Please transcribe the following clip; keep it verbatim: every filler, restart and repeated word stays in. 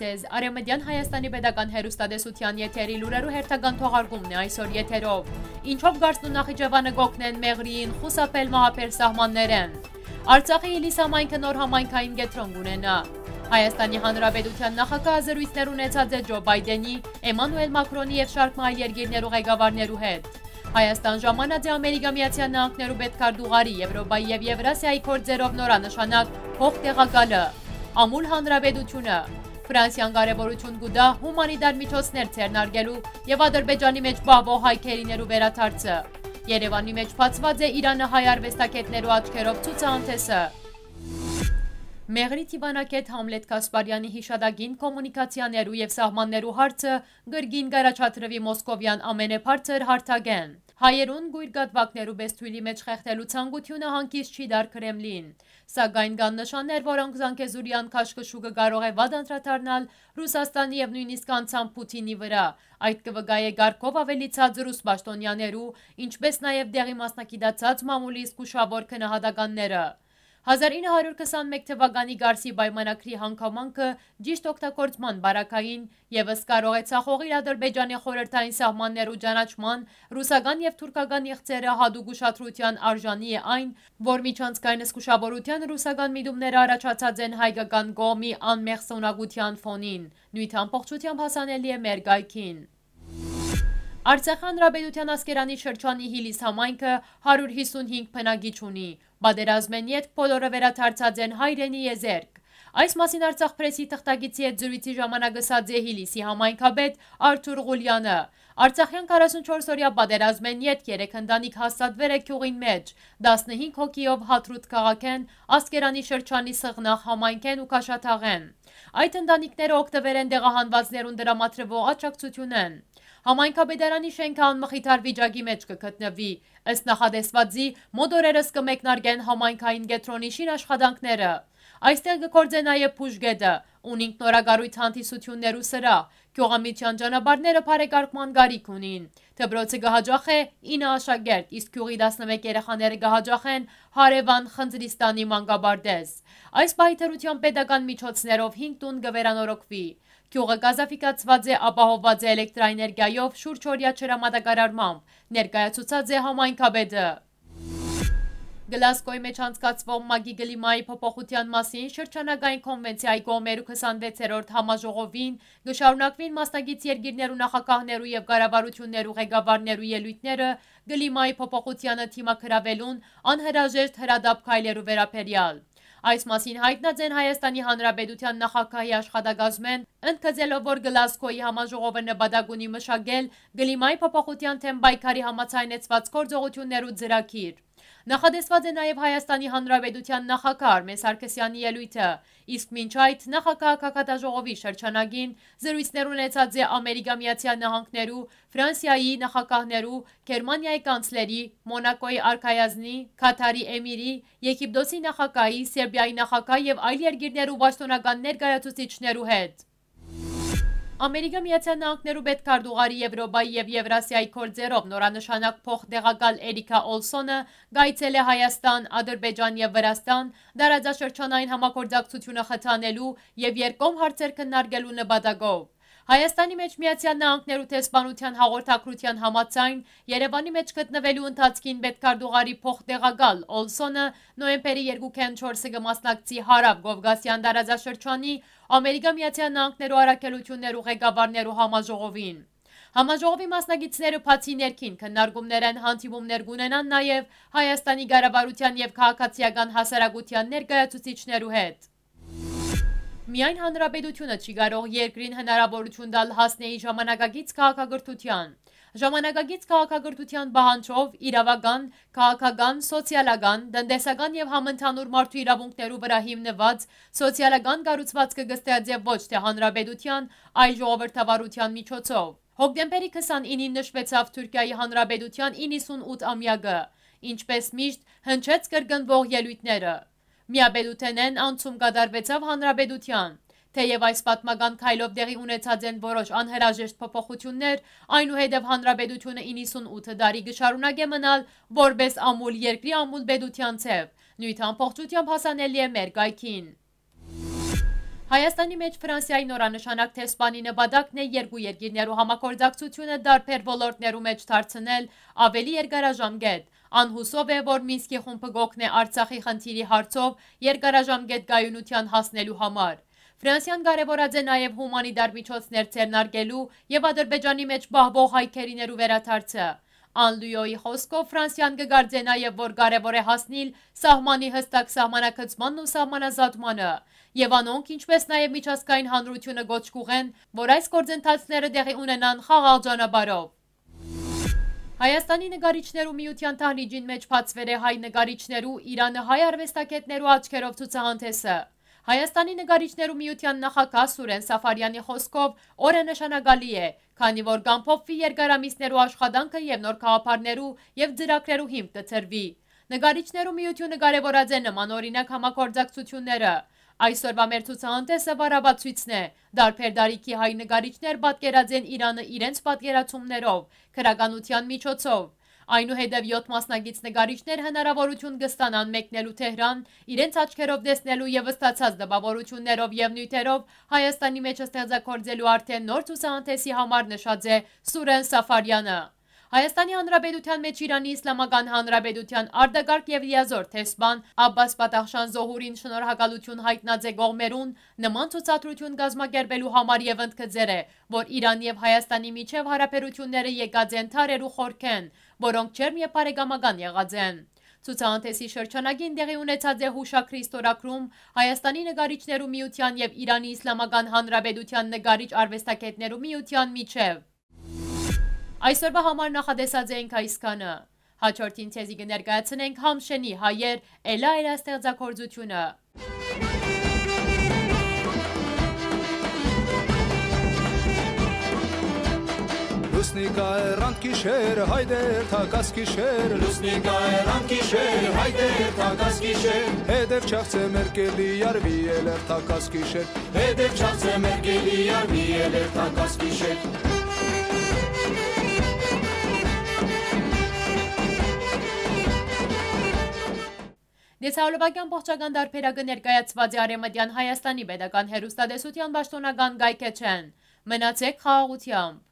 ձեզ Արևմտյան Հայաստանի Պետական հեռուստատեսության եթերի լուրերու հերթական թողարկումն է այսօր եթերով։ Ինչով Գարցն ու Նախիջևանը կօգնեն Մեղրիին խուսափել մահապեր սահմաններեն։ Արցախի Իլիս համայնքը նոր համայնքային կենտրոն կունենա։ Հայաստանի Հանրապետության նախագահը զրույցներ ունեցած է Ջո Բայդենի, Էմանուել Մակրոնի եւ շարք այլ երկիրներու ղեկավարներու հետ։ Հայաստան ժամանած է Ամերիկա Միացյալ Նահանգներու պետքարտուղարի Եվրոպայի եւ Եվրասիայի գործերով նորանշանակ փոխտեղակալը։ Ամուլ հանրապետությունը Ֆրանսիան կարևորություն կուտա հումանիտար միջոցներ ցերնարգելու եւ Ադրբեջանի մեջ բավող հայքերիներու վերաթարցը։ Երևանի մեջ բացված է Իրանը հայ արվեստագետներու աչքերով ցուցահանդեսը։ Մեղրի Թիվանակետ Համլետ Կասպարյանի հիշադակին կոմունիկացիաներու եւ սահմաններու հարցը գրգին գարաչատրվի մոսկովյան ամենեբարձր հարթագեն։ Հայերուն գույր գատվակներու բեստույլի մեջ խեղդելու ցանկությունը հանկից չի դար Կրեմլին։ Սակայն կան նշաններ, որոնք Զանգեզուրյան քաշքշուկը կարող է վատ անդրադառնալ Ռուսաստանի եւ նույնիսկ անցամ Պուտինի վրա։ Այդ կվգայե գարկով ավելի ցած ռուս պաշտոնյաներու, ինչպես նաեւ դեղի մասնակիտացած մամուլի զգուշավոր քնահատականները։ հազար ինը հարյուր քսանմեկ թվականի Գարսի պայմանագրի հանգամանքը ճիշտ օգտագործման բարակային եւս կարող է ցախողել Ադրբեջանի խորհրդային սահմաններու ճանաչման ռուսական եւ թուրքական եղծերը հատուկ ուշադրության արժանի է այն, որ միջանցքային զգուշավորության ռուսական միտումները առաջացած են հայկական կողմի անմեղ սունակության ֆոնին։ Նույն ամբողջությամբ հասանելի է մեր գայքին։ Արցախ հանրապետության Ասկերանի շրջանի Հիլիս համայնքը հարյուր հիսունհինգ բնակիչ ունի։ Պատերազմեն ետք բոլորը վերաթարցած են հայրենի եզերք։ Այս մասին Արցախ պրեսի թղթակիցի հետ զրույցի ժամանակ ասաց է Հիլիսի համայնքապետ Արթուր Ղուլյանը։ Արցախյան քառասունչորսօրյա պատերազմեն ետք երեք ընտանիք հաստատվել է գյուղին մեջ, տասնհինգ հոգիով Հադրութ քաղաքեն, Ասկերանի շրջանի Սղնաղ համայնքեն ու Քաշաթաղեն։ Այդ ընտանիքները օգտվել են դեղահանվածներուն դրամատրվող աջակցությունեն։ Համայնքապետարանի շենքը անմխիթար վիճակի մեջ կգտնվի։ Ըստ նախադեсվածի մոտ օրերս կմեկնարկեն համայնքային կենտրոնի շին աշխատանքները։ Այստեղ կգործե նաև բուժգետը, ունինք նորագարույց հանդիսություններու սրահ, գյուղամիջյան ճանապարհները բարեկարգման գարիք ունին։ Դպրոցը կհաջախե ինը աշակերտ, իսկ գյուղի տասնմեկ երեխաները կհաջախեն հարևան Խնձրիստանի մանկաբարձ։ Այս պահիթերության պետական միջոցներով հինգ տուն կվերանորոգվի։ Գյուղը գազաֆիկացված է, ապահովված է էլեկտրաէներգիայով շուրջօրյա ջրամատակարարմամբ, ներկայացուցած է համայնքապետը։ Գլասկոյի մեջ անցկացվող ՄԱԿ-ի կլիմայի փոփոխության մասին շրջանագային կոնվենցիայի կողմերու քսանվեցերորդ համաժողովին կշարունակվին մասնակից երկիրներու նախագահներու եւ կառավարություններու ղեկավարներու ելույթները կլիմայի փոփոխությանը թիմակրավելուն անհրաժեշտ հրադապ քայլերու վերաբերյալ։ Այս մասին հայտնած են Հայաստանի Հանրապետության նախագահի աշխատակազմեն, ընդգծելով, որ Գլասկոյի համաժողովը նպատակ ունի մշակել կլիմայի փոփոխության թեմ պայքարի համաձայնեցված գործողություններու ծրագիր։ Նախադեсված է նաև Հայաստանի Հանրապետության նախագահ Արմեն Սարգսյանի ելույթը, իսկ մինչ այդ նախագահը քաղաքատաժողովի շրջանագին զրույցներ ունեցած է Ամերիկա Միացյալ Նահանգներու, Ֆրանսիայի նախագահներու, Գերմանիայի կանցլերի, Մոնակոյի արքայազնի, Քաթարի էմիրի, Եգիպտոսի նախագահի, Սերբիայի նախագահ եւ այլ երկիրներու պաշտոնական ներկայացուցիչներու հետ։ Ամերիկա Միացյալ Նահանգներու պետքարտուղարի Եվրոպայի եւ Եվրասիայի գործերով նորանշանակ փոխտեղակալ Էրիկա Օլսոնը գայցել է Հայաստան, Ադրբեջան եւ Վրաստան դարաձաշրջանային համագործակցությունը խթանելու եւ երկկողմ հարցեր քննարկելու նպատակով։ Հայաստանի մեջ Միացյալ Նահանգներու տեսփանության հաղորդակցության համաձայն Երևանի մեջ գտնվելու ընթացքին պետքարտուղարի փոխտեղակալ Օլսոնը նոյեմբերի երկուքեն չորսը կմասնակցի Հարավ Կովկասյան տարածաշրջանի Ամերիկա Միացյալ Նահանգներու առաքելություններու ղեկավարներու համաժողովին։ Համաժողովի մասնակիցները բացի ներքին քննարկումներ են հանդիպումներ կունենան նաև Հայաստանի կառավարության եւ քաղաքացիական հասարակության ներկայացուցիչներու հետ։ Միայն հանրապետությունը չի կարող երկրին հնարավորություն տալ հասնեի ժամանակակից քաղաքակրթության։ Ժամանակակից քաղաքակրթության պահանջով իրավական, քաղաքական, սոցիալական, տնտեսական եւ համընդհանուր մարդու իրավունքներու վրա հիմնված սոցիալական կառուցվածքը կստեղծե ոչ թե հանրապետության, այլ ժողովրդավարության միջոցով։ Հոկտեմբերի քսանինին նշվեցավ Թուրքիայի հանրապետության իննսունութ ամյակը, ինչպես միշտ հնչեց կրկնվող ելույթները։ Միապետութենեն անցում կատարվեցավ հանրապետության։ Թեև այս պատմական քայլով տեղի ունեցած են որոշ անհրաժեշտ փոփոխություններ, այնուհետև հանրապետությունը իննսունութ տարի կշարունակե մնալ որպես ամուլ երկրի ամուլ պետության ցև։ Նույն ամբողջությամբ հասանելի է մեր գայքին։ Հայաստանի մեջ Ֆրանսիայի նորանշանակ տեսփանի նպատակն է երկու երկիրներու համագործակցությունը դարբեր ոլորտներու մեջ դարձնել ավելի երկարաժամկետ։ Անհուսով է, որ Մինսկի խումբը կօգնի Արցախի խնդիրի հարցով երկարաժամկետ կայունության հասնելու համար։ Ֆրանսիան կարևորած է նաև հումանիտար միջոցներ ձեռնարկելու եւ Ադրբեջանի մեջ բահբող հայքերիներու վերադարձը։ Անլյուոյի խոսքով Ֆրանսիան կգարձե նաև, որ կարևոր է հասնել սահմանի հստակ սահմանակցմանն ու սահմանազատմանը, եւ անոնք, ինչպես նաև միջազգային հանրությունը գոչ կուղեն, որ այս գործընթացները տեղի ունենան խաղաղ ճանապարհով։ Հայաստանի նկարիչներու միության դահլիճին մեջ բացվել է հայ նկարիչներու Իրանը հայ արվեստագետներու աչքերով ցուցահանդեսը։ Հայաստանի նկարիչներու միության նախագահ Սուրեն Սաֆարյանի խոսքով օրը նշանակալի է, քանի որ կամփոփվի երկարամիսներու աշխատանքը եւ նոր գաղափարներու եւ ծրագրերու հիմք կտրվի։ Նկարիչներու միությունը կարևորած է նման օրինակ համագործակցությունները։ Այսօրվա մեր ցուցահանդեսը վարաբացույցն է։ Դարբեր դարիքի հայ նկարիչներ պատկերած են Իրանը իրենց պատկերացումներով, քրականության միջոցով։ Այնուհետև յոթ մասնագիծ նկարիչներ հնարավորություն կստանան մեկնելու Թեհրան, իրենց աչքերով տեսնելու եւ ստացած տպավորություններով եւ նյութերով Հայաստանի մեջ ստեղծագործելու արդեն նոր ցուցահանդեսի համար նշած է Սուրեն Սաֆարյանը։ Հայաստանի Հանրապետության մեջ Իրանի Իսլամական Հանրապետության արտագաղթ եւ լիազոր տեսփան Աբբաս Պատախշան Զոհուրին շնորհակալություն հայտնած է կողմերուն նման ցուցադրություն կազմակերպելու համար եւ ընդգծել է, որ Իրանի եւ Հայաստանի միջև հարաբերությունները եկած են թարեր ու խորքեն, որոնք ջերմ եւ բարեկամական եղած են։ Ցուցահանդեսի շրջանակին տեղի ունեցած է հուշակրի ստորագրում Հայաստանի նկարիչներու միության եւ Իրանի Իսլամական Հանրապետության նկարիչ արվեստագետներու միության միջև։ Այսօրվա համար նախադեսած ենք այսքանը։ Հաջորդին ցեզի կներկայացնենք Համշենի հայեր Էլա Էլա ստեղծագործությունը։ Լուսնիկա էրանտ գիշեր, հայդեր թակաս գիշեր, Լուսնիկա էրանտ գիշեր, հայդեր թակաս գիշեր, Հետև չաղցե մերկելի արվի էլեր թակաս գիշեր, Հետև չաղցե մերկելի արվի էլեր թակաս գիշեր։ Դեսահոլովակյան փոխչական դարբերակը ներկայացված է Արեմտյան Հայաստանի պետական հեռուստատեսության պաշտոնական կայքէջեն։ Մնացեք խաղաղությամբ։